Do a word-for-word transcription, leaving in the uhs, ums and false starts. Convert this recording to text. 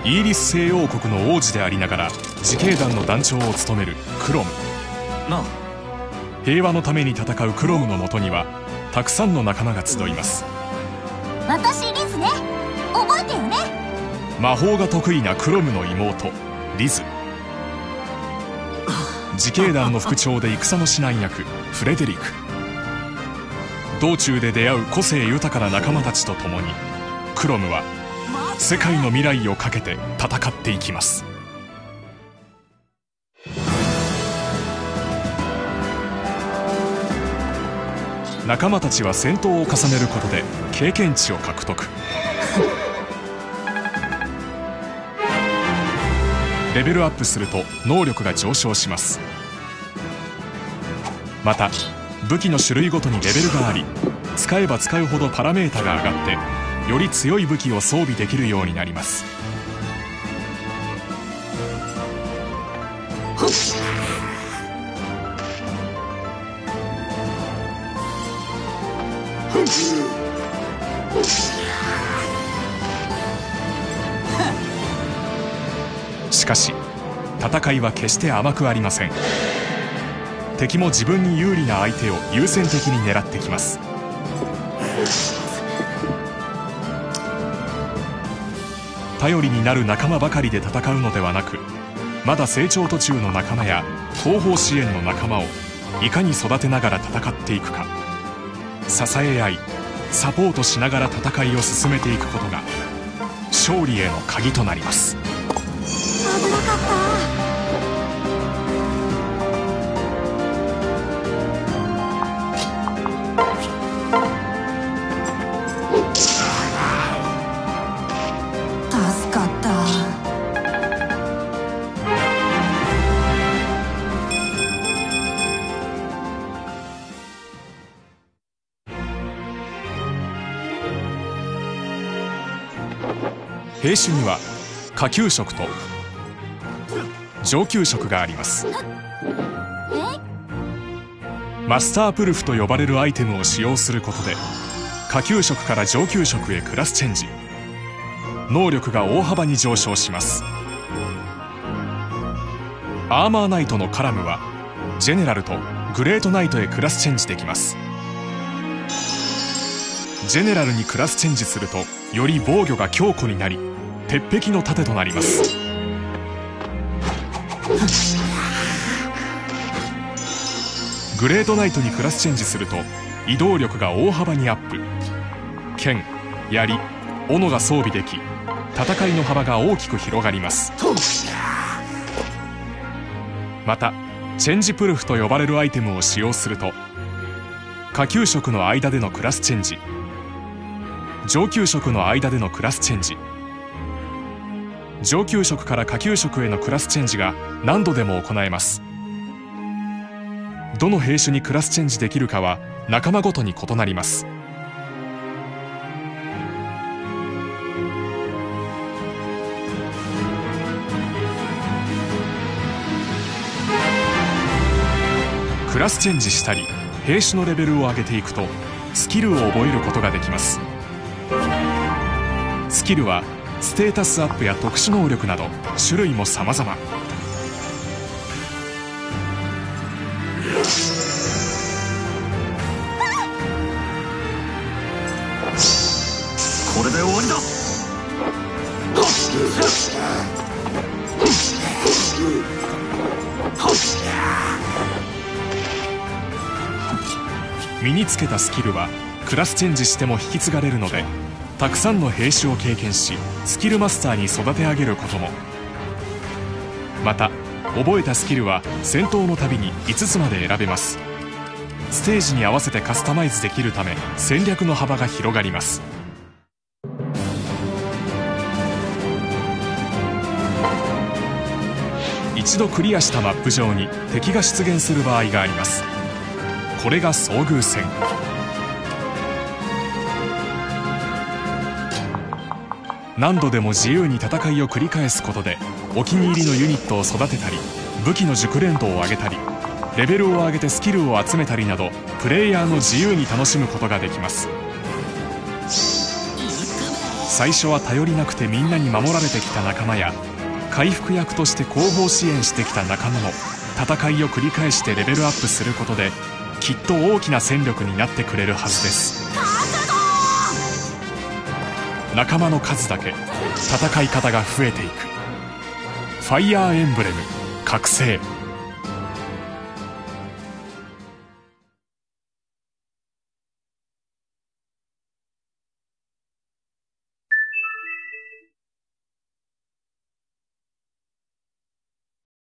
イギリス西王国の王子でありながら自警団の団長を務めるクロム。 なあ、 平和のために戦うクロムのもとにはたくさんの仲間が集います。 私リズね、覚えてよね。 魔法が得意なクロムの妹リズ、自警団の副長で戦の指南役フレデリック。道中で出会う個性豊かな仲間たちと共にクロムは世界の未来をかけて戦っていきます。仲間たちは戦闘を重ねることで経験値を獲得。レベルアップすると能力が上昇します。また武器の種類ごとにレベルがあり、使えば使うほどパラメータが上がってより強い武器を装備できるようになります。しかし戦いは決して甘くありません。敵も自分に有利な相手を優先的に狙ってきます。頼りになる仲間ばかりで戦うのではなく、まだ成長途中の仲間や後方支援の仲間をいかに育てながら戦っていくか、支え合いサポートしながら戦いを進めていくことが勝利への鍵となります。 危なかった。助かった。 兵種には下級職と上級職があります。マスタープルフと呼ばれるアイテムを使用することで下級職から上級職へクラスチェンジ、能力が大幅に上昇します。アーマーナイトのカラムはジェネラルとグレートナイトへクラスチェンジできます。ジェネラルにクラスチェンジするとより防御が強固になり鉄壁の盾となります。グレートナイトにクラスチェンジすると移動力が大幅にアップ、剣、槍、斧が装備でき戦いの幅が大きく広がります。またチェンジプルフと呼ばれるアイテムを使用すると下級職の間でのクラスチェンジ、上級職の間でのクラスチェンジ、上級職から下級職へのクラスチェンジが何度でも行えます。どの兵種にクラスチェンジできるかは仲間ごとに異なります。クラスチェンジしたり兵種のレベルを上げていくとスキルを覚えることができます。スキルはステータスアップや特殊能力など種類も様々。 これで終わりだ。 身につけたスキルはクラスチェンジしても引き継がれるので、たくさんの兵種を経験しスキルマスターに育て上げることも。また覚えたスキルは戦闘のたびにいつつまで選べます。ステージに合わせてカスタマイズできるため戦略の幅が広がります。一度クリアしたマップ上に敵が出現する場合があります。これが遭遇戦。何度でも自由に戦いを繰り返すことでお気に入りのユニットを育てたり、武器の熟練度を上げたり、レベルを上げてスキルを集めたりなどプレイヤーの自由に楽しむことができます。 最初は頼りなくてみんなに守られてきた仲間や回復役として後方支援してきた仲間も戦いを繰り返してレベルアップすることできっと大きな戦力になってくれるはずです。仲間の数だけ戦い方が増えていく。ファイアーエンブレム覚醒。